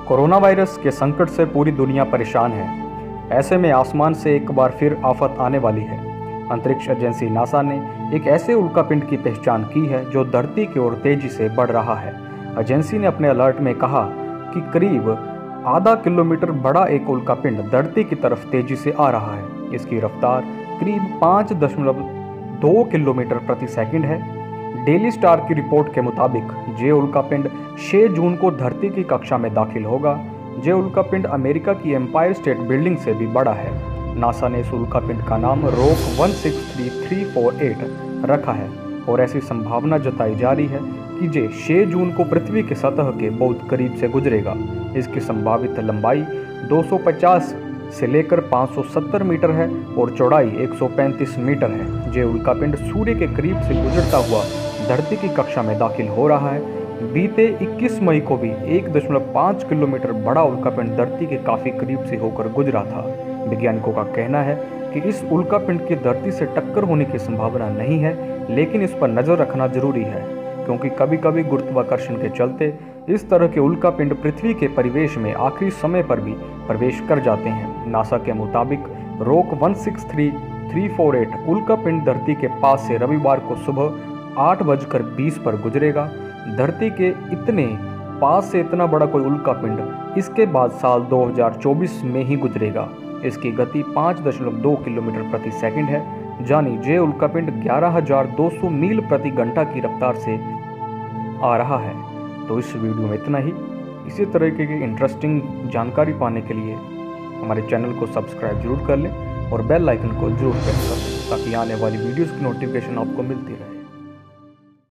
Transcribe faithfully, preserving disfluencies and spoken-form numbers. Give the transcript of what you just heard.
Corona virus के संकट से पूरी दुनिया परेशान है। ऐसे में आसमान से एक बार फिर आफत आने वाली है। अंतरिक्ष एजेंसी नासा ने एक ऐसे उल्कापिंड की पहचान की है जो धरती की ओर तेजी से बढ़ रहा है। एजेंसी ने अपने अलर्ट में कहा कि करीब आधा किलोमीटर बड़ा एक उल्कापिंड धरती की तरफ तेजी से आ रहा है। इसकी रफ्तार करीब पाँच दशमलव दो किलोमीटर प्रति सेकंड है। डेली स्टार की रिपोर्ट के मुताबिक ये उल्कापिंड छह जून को धरती की कक्षा में दाखिल होगा। ये उल्कापिंड अमेरिका की एम्पायर स्टेट बिल्डिंग से भी बड़ा है। नासा ने इस उल्कापिंड का नाम rock one six three three four eight रखा है और ऐसी संभावना जताई जा रही है कि ये छह जून को पृथ्वी की सतह के बहुत करीब से गुजरेगा। इसकी संभावित लंबाई दो सौ पचास से लेकर पाँच सौ सत्तर मीटर है और चौड़ाई एक सौ पैंतीस मीटर है। ये उल्कापिंड सूर्य के करीब से गुजरता हुआ धरती की कक्षा में दाखिल हो रहा है। बीते इक्कीस मई को भी एक दशमलव पाँच किलोमीटर बड़ा उल्कापिंड धरती के काफ़ी करीब से होकर गुजरा था। वैज्ञानिकों का कहना है कि इस उल्कापिंड की धरती से टक्कर होने की संभावना नहीं है, लेकिन इस पर नज़र रखना जरूरी है क्योंकि कभी कभी गुरुत्वाकर्षण के चलते इस तरह के उल्कापिंड पृथ्वी के परिवेश में आखिरी समय पर भी प्रवेश कर जाते हैं। नासा के मुताबिक rock one six three three four eight उल्कापिंड धरती के पास से रविवार को सुबह आठ बजकर बीस पर गुजरेगा। धरती के इतने पास से इतना बड़ा कोई उल्कापिंड इसके बाद साल दो हज़ार चौबीस में ही गुजरेगा। इसकी गति पाँच दशमलव दो किलोमीटर प्रति सेकंड है। जानी जे उल्कापिंड ग्यारह हज़ार दो सौ मील प्रति घंटा की रफ्तार से आ रहा है। तो इस वीडियो में इतना ही। इसी तरह की इंटरेस्टिंग जानकारी पाने के लिए हमारे चैनल को सब्सक्राइब जरूर कर लें और बेल आइकन को जरूर प्रेस कर लें ताकि आने वाली वीडियोस की नोटिफिकेशन आपको मिलती रहे।